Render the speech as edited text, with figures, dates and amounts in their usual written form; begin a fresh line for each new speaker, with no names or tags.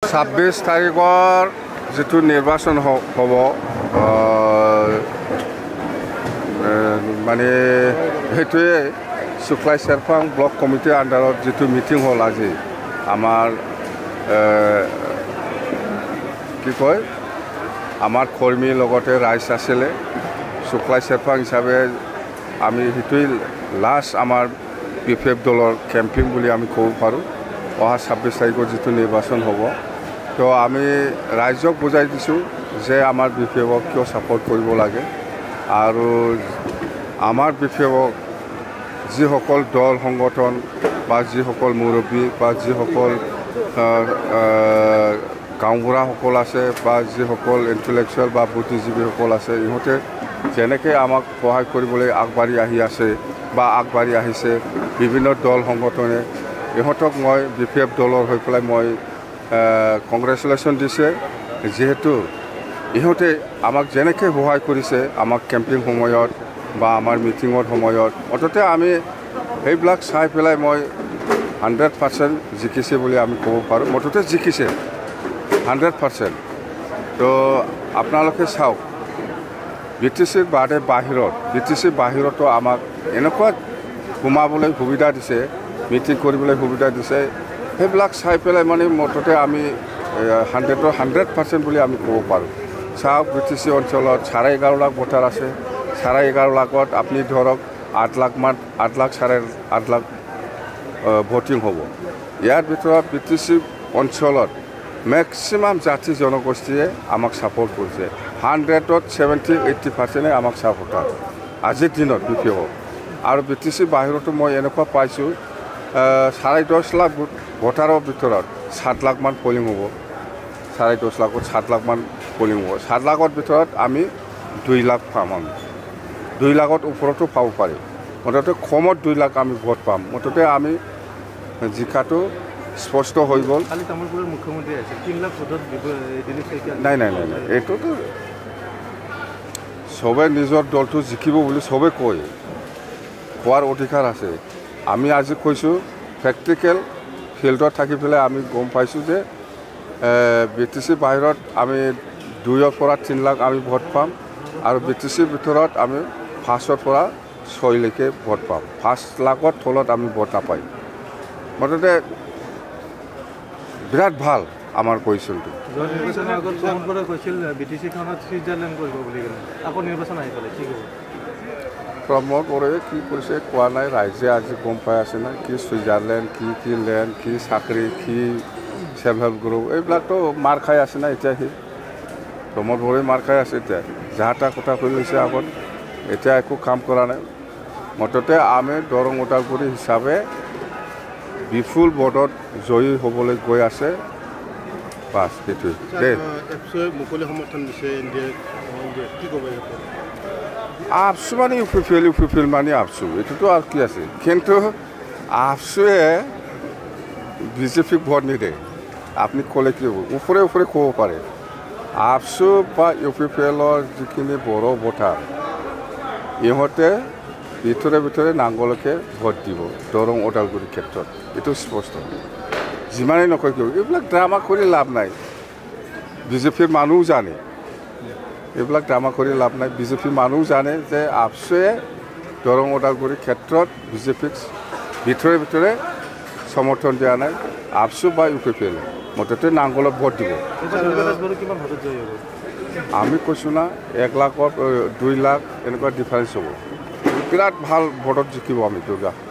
26 তাৰিখৰ যেটো নিৰ্বাচন হ'ব মানে হেতুৱে সুক্লাই চেৰফাং ব্লক কমিটিৰ আন্ডাৰত যেটো মিটিং হ'ল আজি আমাৰ কি কয় আমাৰ কৰ্মী লগতে ৰাইজ আছিলে সুক্লাই চেৰফাং হিচাপে আমি হেতুই লাষ্ট আমাৰ BPF দলৰ কেম্পিং বুলি আমি ক'ব পাৰোঁ অহা 26 তাৰিখৰ যেটো নিৰ্বাচন হ'ব তো আমি ৰাইজক বুজাই দিছোঁ যে আমাৰ BPFক কিয় সাপোৰ্ট কৰিব লাগে আৰু আমাৰ BPFক যিসকল দল সংগঠন বা যিসকল মুৰব্বী বা যিসকল গাঁওবুঢ়াসকল আছে বা যিসকল ইণ্টেলেকচুৱেল বা বুদ্ধিজীৱীসকল আছে ইহঁতে যেনেকৈ আমাক সহায় কৰিবলৈ আগবাঢ়ি আহি আছে বা আগবাঢ়ি আহিছে বিভিন্ন দল সংগঠনে ইহঁতক মই BPF দলৰ হৈ পেলাই মই কংগ্ৰেচুলেশ্যন দিছে যেহেতু ইহঁতে আমাক যেনেকৈ সহায় কৰিছে আমাক কেম্পিং সময়ত বা আমাৰ মিটিঙৰ সময়ত অততে আমি সেইবিলাক চাই পেলাই মই 100% জিকিছে বুলি আমি ক'ব পাৰোঁ মততে জিকিছে 100% তো আপোনালোকে চাওক BTCৰ বাদে বাহিৰত BTCৰ বাহিৰতো আমাক এনেকুৱা ঘুমাবলৈ সুবিধা দিছে মিটিং কৰিবলৈ সুবিধা দিছে সেইবিলাক চাই পেলাই মানে মততে আমি 100% বুলি আমি ক'ব পাৰোঁ চাওক BTC অঞ্চলত 11.5 লাখ ভোটাৰ আছে 11.5 লাখত আপুনি ধৰক 8 লাখ 8 লাখ ভোটিং হ'ব ইয়াৰ ভিতৰত BTC অঞ্চলত মেক্সিমাম জাতি জনগোষ্ঠীয়ে আমাক সাপোৰ্ট কৰিছে 100ত 70-80% আমাক সাপোৰ্ট কৰে আজিৰ দিনত BPF আৰু BTC বাহিৰতো মই এনেকুৱা পাইছোঁ 10.5 লাখ ভোটাৰৰ ভিতৰত 7 লাখ মান পলিং হ'ব 10.5 লাখত 7 লাখ মান পলিং হ'ব 7 লাখৰ ভিতৰত আমি 2 লাখ পাম আমি 2 লাখৰ ওপৰতো পাব পাৰি মুঠতে কমত 2 লাখ আমি ভোট পাম মুঠতে আমি জিকাটো স্পষ্ট হৈ গ'ল
খালি তামুলপুৰৰ মুখ্যমন্ত্ৰী আছে 3 লাখ ভোটত
নাই এইটোতো সবে নিজৰ দলটো জিকিব বুলি সবে কয় কোৱাৰ অধিকাৰ আছে আমি আজি কৈছোঁ প্ৰেক্টিকেল ফিল্ডত থাকি পেলাই আমি গম পাইছোঁ যে BTC বাহিৰত আমি 2ৰ পৰা 3 লাখ আমি ভোট পাম আৰু BTCৰ ভিতৰত আমি 5ৰ পৰা 6 লৈকে ভোট পাম 5 লাখৰ তলত আমি ভোট নাপাই মুঠতে বিৰাট ভাল আমাৰ পজিশ্যনটো
নিৰ্বাচনৰ আগত কমনপুৰে কৈছিল BTCখনত ছুইজাৰলেণ্ড কৰিব বুলি আকৌ নিৰ্বাচন আহি গ'লে কি হ'ব
প্ৰমোদ কৰে কি কৰিছে কোৱা নাই ৰাইজে আজি গম পাই আছে না কি ছুইজাৰলেণ্ড কি লেণ্ড কি চাকৰি কি সেল্ফ হেল্প গ্ৰুপ এইবিলাকতো মাৰ খাই আছে না এতিয়া সি প্ৰমোদ বৰে মাৰ খাই আছে এতিয়া যাহা কথা কৈ লৈছে আগত এতিয়া একো কাম কৰা নাই মুঠতে আমি দৰং ওদালগুৰি হিচাপে বিপুল ভোটত জয়ী হ'বলৈ গৈ আছে বাছ সেইটোৱে
মুকলি সমৰ্থন দিছে কি ক'ব
আপচু মানে ইউপিপিএল মানে আপচু এইটোতো আৰু কি আছে কিন্তু আপচুৱে BJPক ভোট নিদিয়ে আপুনি ক'লে কি হ'ব ওপৰে ক'ব পাৰে আপচু বা ইউপিপিএলৰ যিখিনি বড় ভোটাৰ ইহঁতে ভিতৰে নাংগলকে ভোট দিব দৰং ওদালগুৰিৰ ক্ষেত্ৰত এইটো স্পষ্ট যিমানেই নকয় কিয় এইবিলাক ড্ৰামা কৰি লাভ নাই BJPৰ মানুহ জানে এইবিলাক ড্ৰামা কৰি লাভ নাই BJPৰ মানুহ জানে যে আপচুৱে দৰং ওদালগুৰিৰ ক্ষেত্ৰত BJPক ভিতৰে সমৰ্থন দিয়া নাই আপচু বা ইউপিপিএল মুঠতে নাংগলত ভোট দিব আমি কৈছোঁ না 1 লাখৰ 2 লাখ এনেকুৱা ডিফাৰেঞ্চ হ'ব বিৰাট ভাল ভোটত জিকিব আমি দুৰ্গা